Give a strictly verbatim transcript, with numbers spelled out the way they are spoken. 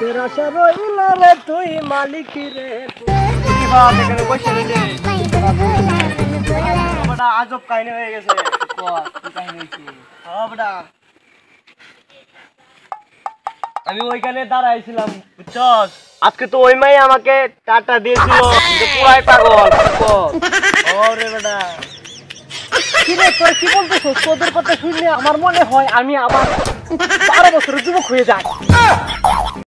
কিসের আশা রইল রে তুই মালিক রে কি বাপ এখানে বসে রইলে বড়া আজব কাহিনী হয়ে গেছে কত কি কাহিনী হইছে হ্যাঁ বড়া আমি ওইখানে দাঁড়াইছিলাম বুঝছস আজকে তো ওই মাই আমাকে টাটা দিয়েছিল যে পুরাই পাগল ওরে বড়া কি রে তুই কি বলতেছস তোদের কথা শুনলে আমার মনে হয় আমি আবার বারো বছরের যুবক হয়ে যাই